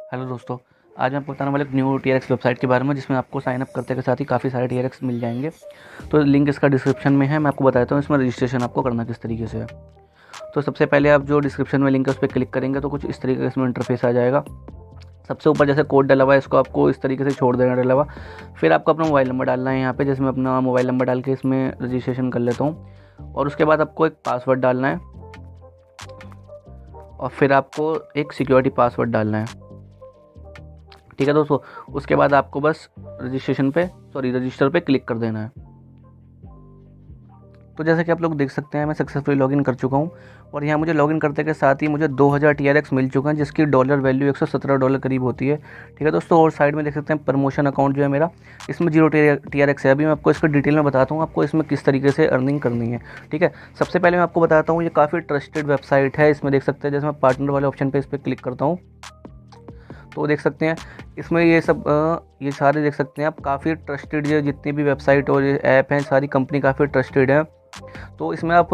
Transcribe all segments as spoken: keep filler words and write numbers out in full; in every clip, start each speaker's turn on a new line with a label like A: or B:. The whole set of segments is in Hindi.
A: हेलो दोस्तों, आज मैं आपको बताने वाला एक न्यू टीआरएक्स वेबसाइट के बारे में जिसमें आपको साइन अप करते के साथ ही काफ़ी सारे टीआरएक्स मिल जाएंगे। तो लिंक इसका डिस्क्रिप्शन में है, मैं आपको बता देता हूँ इसमें रजिस्ट्रेशन आपको करना किस तरीके से है। तो सबसे पहले आप जो डिस्क्रिप्शन में लिंक है उस पर क्लिक करेंगे तो कुछ इस तरीके का इसमें इंटरफेस आ जाएगा। सबसे ऊपर जैसे कोड डला हुआ है इसको आपको इस तरीके से छोड़ देना डला हुआ। फिर आपको अपना मोबाइल नंबर डालना है यहाँ पे, जैसे मैं अपना मोबाइल नंबर डाल के इसमें रजिस्ट्रेशन कर लेता हूँ। और उसके बाद आपको एक पासवर्ड डालना है और फिर आपको एक सिक्योरिटी पासवर्ड डालना है। ठीक है दोस्तों, उसके बाद आपको बस रजिस्ट्रेशन पे सॉरी रजिस्टर पे क्लिक कर देना है। तो जैसे कि आप लोग देख सकते हैं मैं सक्सेसफुली लॉगिन कर चुका हूँ और यहाँ मुझे लॉगिन करते के साथ ही मुझे दो हज़ार टीआरएक्स मिल चुका है, जिसकी डॉलर वैल्यू एक सौ सत्रह डॉलर करीब होती है। ठीक है दोस्तों, और साइड में देख सकते हैं प्रमोशन अकाउंट जो है मेरा, इसमें जीरो टीआरएक्स है। अभी मैं आपको इसको डिटेल में बताता हूँ आपको इसमें किस तरीके से अर्निंग करनी है। ठीक है, सबसे पहले मैं आपको बताता हूँ ये काफ़ी ट्रस्टेड वेबसाइट है। इसमें देख सकते हैं जैसे मैं पार्टनर वाले ऑप्शन पर इस पर क्लिक करता हूँ तो देख सकते हैं इसमें ये सब ये सारे देख सकते हैं आप, काफ़ी ट्रस्टेड जो जितनी भी वेबसाइट और ऐप हैं सारी कंपनी काफ़ी ट्रस्टेड है। तो इसमें आप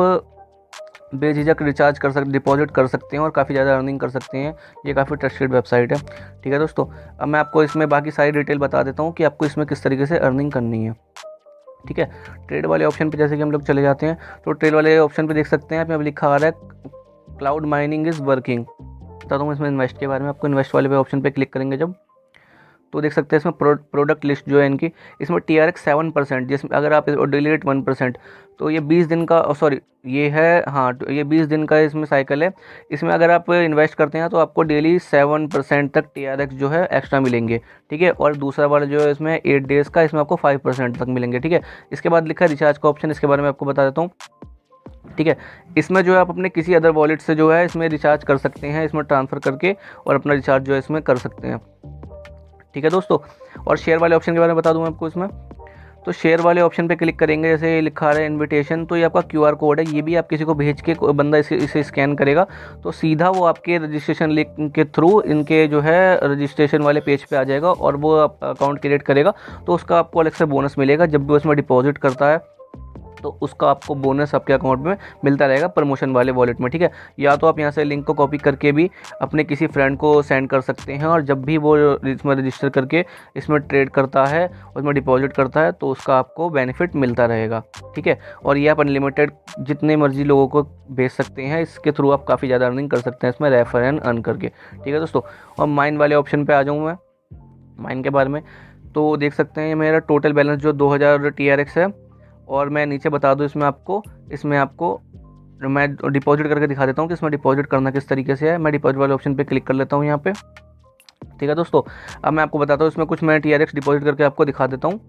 A: बेझिझक रिचार्ज कर सकते डिपॉजिट कर सकते हैं और काफ़ी ज़्यादा अर्निंग कर सकते हैं। ये काफ़ी ट्रस्टेड वेबसाइट है। ठीक है दोस्तों, अब मैं आपको इसमें बाकी सारी डिटेल बता देता हूँ कि आपको इसमें किस तरीके से अर्निंग करनी है। ठीक है, ट्रेड वाले ऑप्शन पे जैसे कि हम लोग चले जाते हैं तो ट्रेड वाले ऑप्शन पे देख सकते हैं आप, यहाँ पे लिखा आ रहा है क्लाउड माइनिंग इज़ वर्किंग। बताता हूँ इसमें इन्वेस्ट के बारे में। आपको इन्वेस्ट वाले पे ऑप्शन पे क्लिक करेंगे जब तो देख सकते हैं इसमें प्रो, प्रोडक्ट लिस्ट जो है इनकी, इसमें T R X seven percent, जिसमें अगर आप डेली रेट वन परसेंट तो ये बीस दिन का सॉरी ये है हाँ ये बीस दिन का इसमें साइकिल है। इसमें अगर आप इन्वेस्ट करते हैं तो आपको डेली सेवन परसेंट तक टी आर एक्स जो है एक्स्ट्रा मिलेंगे। ठीक है, और दूसरा वाला जो है इसमें एट डेज़ का, इसमें आपको फाइव परसेंट तक मिलेंगे। ठीक है, इसके बाद लिखा है रिचार्ज का ऑप्शन, इसके बारे में आपको बता देता हूँ। ठीक है, इसमें जो है आप अपने किसी अदर वॉलेट से जो है इसमें रिचार्ज कर सकते हैं, इसमें ट्रांसफ़र करके और अपना रिचार्ज जो है इसमें कर सकते हैं। ठीक है दोस्तों, और शेयर वाले ऑप्शन के बारे में बता दूं मैं आपको इसमें। तो शेयर वाले ऑप्शन पे क्लिक करेंगे, जैसे लिखा है इनविटेशन, तो ये आपका क्यूआर कोड है। ये भी आप किसी को भेज के बंदा इसे इसे स्कैन करेगा तो सीधा वो आपके रजिस्ट्रेशन लिंक के थ्रू इनके जो है रजिस्ट्रेशन वाले पेज पे आ जाएगा और वो अकाउंट क्रिएट करेगा। तो उसका आपको अलग से बोनस मिलेगा जब भी उसमें डिपॉजिट करता है, तो उसका आपको बोनस आपके अकाउंट में मिलता रहेगा प्रमोशन वाले वॉलेट में। ठीक है, या तो आप यहाँ से लिंक को कॉपी करके भी अपने किसी फ्रेंड को सेंड कर सकते हैं और जब भी वो इसमें रजिस्टर करके इसमें ट्रेड करता है उसमें डिपॉजिट करता है तो उसका आपको बेनिफिट मिलता रहेगा। ठीक है, और ये आप अनलिमिटेड जितने मर्जी लोगों को भेज सकते हैं, इसके थ्रू आप काफ़ी ज़्यादा अर्निंग कर सकते हैं इसमें रेफर एंड अर्न करके। ठीक है दोस्तों, और माइन वाले ऑप्शन पर आ जाऊँ मैं माइन के बारे में। तो देख सकते हैं मेरा टोटल बैलेंस जो दो हज़ार टी आर एक्स है, और मैं नीचे बता दूं इसमें आपको इसमें आपको मैं डिपॉजिट करके दिखा देता हूं कि इसमें डिपॉजिट करना किस तरीके से है। मैं डिपॉजिट वाले ऑप्शन पे क्लिक कर लेता हूं यहाँ पे। ठीक है दोस्तों, अब मैं आपको बताता हूँ इसमें कुछ मैं टी आर एक्स डिपॉजिट करके आपको दिखा देता हूँ।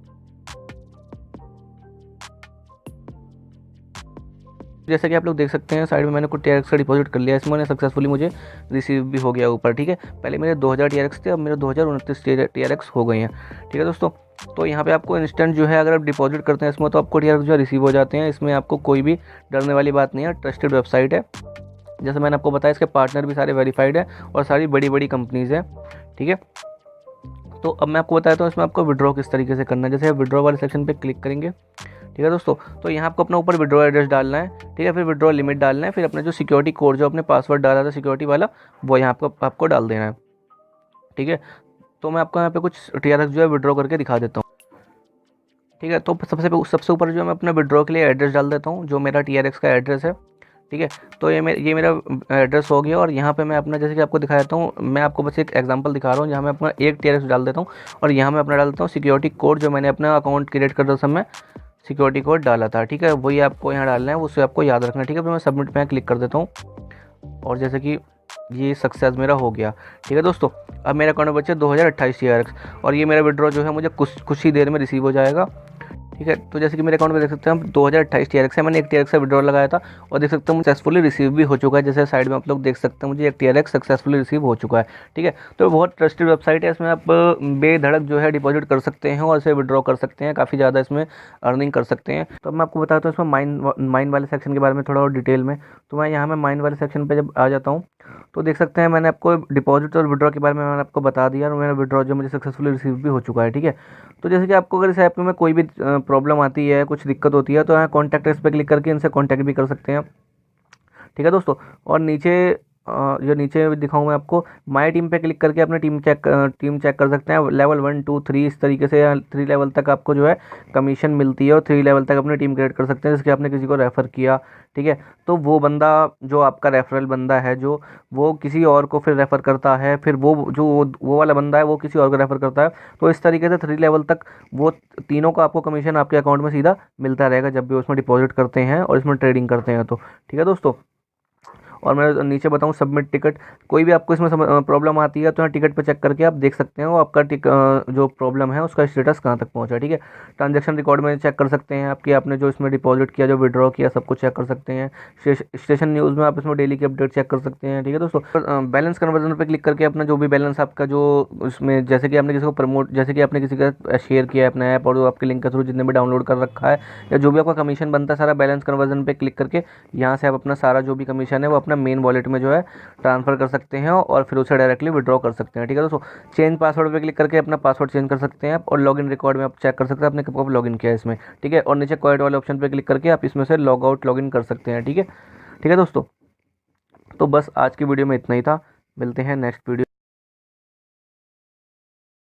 A: जैसे कि आप लोग देख सकते हैं साइड में मैंने कुछ टी आर एक्स का डिपॉजिट कर लिया, इसमें सक्सेसफुली मुझे रिसीव भी हो गया ऊपर। ठीक है, पहले मेरे दो हज़ार टी आर एक्स थे, अब मेरे दो हज़ार उनतीस टी आर एक्स हो गए हैं। ठीक है दोस्तों, तो यहाँ पे आपको इंस्टेंट जो है अगर आप डिपॉजिट करते हैं इसमें तो आपको टी आर एक्स जो है रिसीव हो जाते हैं। इसमें आपको कोई भी डरने वाली बात नहीं है, ट्रस्टेड वेबसाइट है। जैसे मैंने आपको बताया इसके पार्टनर भी सारे वेरीफाइड है और सारी बड़ी बड़ी कंपनीज़ हैं। ठीक है, तो अब मैं आपको बताता हूँ इसमें आपको विड्रॉ किस तरीके से करना है। जैसे विड्रॉ वाले सेक्शन पर क्लिक करेंगे, ठीक है दोस्तों, तो यहाँ आपको अपना ऊपर विड्रॉ एड्रेस डालना है। ठीक है, फिर विड्रॉ लिमिट डालना है, फिर अपना जो सिक्योरिटी कोड जो अपने पासवर्ड डाला था सिक्योरिटी वाला वो यहाँ आपको आपको डाल देना है। ठीक है, तो मैं आपको यहाँ पे कुछ टी आर एक्स जो है विड्रॉ करके दिखा देता हूँ। ठीक है, तो सबसे सबसे ऊपर जो मैं अपना विड्रॉ के लिए एड्रेस डाल देता हूँ जो मेरा टी आर एक्स का एड्रेस है। ठीक है, तो ये मेरे ये मेरा एड्रेस हो गया और यहाँ पे मैं अपना जैसे कि आपको दिखा देता हूँ, मैं आपको बस एक एग्जांपल दिखा रहा हूँ जहाँ मैं अपना एक टी आर एक्स डाल देता हूँ और यहाँ मैं अपना डाल देता हूँ सिक्योरिटी कोड जो मैंने अपना अकाउंट क्रिएट करते समय सिक्योरिटी कोड डाला था। ठीक है, वही आपको यहाँ डालना है, उसे आपको याद रखना है। ठीक है, तो मैं सबमिट पे क्लिक कर देता हूँ और जैसे कि ये सक्सेस मेरा हो गया। ठीक है दोस्तों, अब मेरे अकाउंट में बचे दो हज़ार अट्ठाईस टी आर एक्स और ये मेरा विड्रॉ जो है मुझे कुछ कुछ ही देर में रिसीव हो जाएगा। ठीक है, तो जैसे कि मेरे अकाउंट में देख सकते हैं हम दो हज़ार अट्ठाईस टी आर एक्स है, मैंने एक टी आर एक्स का विड्रॉ लगाया था और देख सकते हैं सक्सेसफुली रिसीव भी हो चुका है। जैसे साइड में आप लोग देख सकते हैं मुझे एक T R X successfully receive हो चुका है। ठीक है, तो बहुत ट्रस्टेड वेबसाइट है, इसमें आप बेधड़क जो है डिपॉजिट कर सकते हैं और इसे विड्रॉ कर सकते हैं, काफ़ी ज़्यादा इसमें अर्निंग कर सकते हैं। तो मैं आपको बताता हूँ इसमें माइन माइन वाले सेक्शन के बारे में थोड़ा और डिटेल में। तो मैं यहाँ में माइन वाले सेक्शन पर जब आ जाता हूँ तो देख सकते हैं मैंने आपको डिपॉजिट और विड्रॉ के बारे में मैंने आपको बता दिया और मेरा विड्रॉ जो मुझे सक्सेसफुली रिसीव भी हो चुका है। ठीक है, तो जैसे कि आपको अगर इस ऐप में कोई भी प्रॉब्लम आती है, कुछ दिक्कत होती है तो यहाँ कॉन्टैक्ट इस पर क्लिक करके इनसे कॉन्टैक्ट भी कर सकते हैं। ठीक है दोस्तों, और नीचे अ, जो नीचे दिखाऊँ मैं आपको, माई टीम पे क्लिक करके अपनी टीम चेक टीम चेक कर सकते हैं। लेवल वन टू थ्री इस तरीके से, या थ्री लेवल तक आपको जो है कमीशन मिलती है, और थ्री लेवल तक अपनी टीम क्रिएट कर सकते हैं जिसके आपने किसी को रेफ़र किया, ठीक है। तो वो बंदा जो आपका रेफरल बंदा है, जो वो किसी और को फिर रेफ़र करता है, फिर वो जो वो वो वाला बंदा है वो किसी और को रेफ़र करता है। तो इस तरीके से थ्री लेवल तक वो तीनों को आपको कमीशन आपके अकाउंट में सीधा मिलता रहेगा जब भी उसमें डिपॉजिट करते हैं और इसमें ट्रेडिंग करते हैं तो, ठीक है दोस्तों। और मैं नीचे बताऊं सबमिट टिकट, कोई भी आपको इसमें प्रॉब्लम आती है तो यहाँ टिकट पे चेक करके आप देख सकते हैं वो आपका टिक अ, जो प्रॉब्लम है उसका स्टेटस कहाँ तक पहुँचा, ठीक है। ट्रांजैक्शन रिकॉर्ड में चेक कर सकते हैं आपकी, आपने जो इसमें डिपॉजिट किया, जो विड्रॉ किया, सब कुछ चेक कर सकते हैं। स्टेशन न्यूज़ में आप इसमें डेली की अपडेट चेक कर सकते हैं, ठीक है दोस्तों। बैलेंस कन्वर्जन पर क्लिक करके अपना जो भी बैलेंस आपका जो उसमें, जैसे कि आपने किसी को प्रमोट, जैसे कि आपने किसी का शेयर किया है अपना ऐप, और आपके लिंक के थ्रू जितने भी डाउनलोड कर रखा है, या जो भी आपका कमीशन बनता है सारा, बैलेंस कन्वर्जन पे क्लिक करके यहाँ से आप अपना सारा जो भी कमीशन है वो अपना मेन वॉलेट में जो है ट्रांसफ़र कर सकते हैं, और फिर उसे डायरेक्टली विड्रॉ कर सकते हैं, ठीक है दोस्तों। चेंज पासवर्ड पे क्लिक करके अपना पासवर्ड चेंज कर सकते हैं आप, और लॉगिन रिकॉर्ड में आप चेक कर सकते हैं आपने कब कब लॉगिन किया है इसमें, ठीक है। और नीचे क्वाइट वाले ऑप्शन पे क्लिक करके आप इसमें से लॉग आउट लॉगिन कर सकते हैं, ठीक है। ठीक है दोस्तों, तो बस आज की वीडियो में इतना ही था, मिलते हैं नेक्स्ट वीडियो।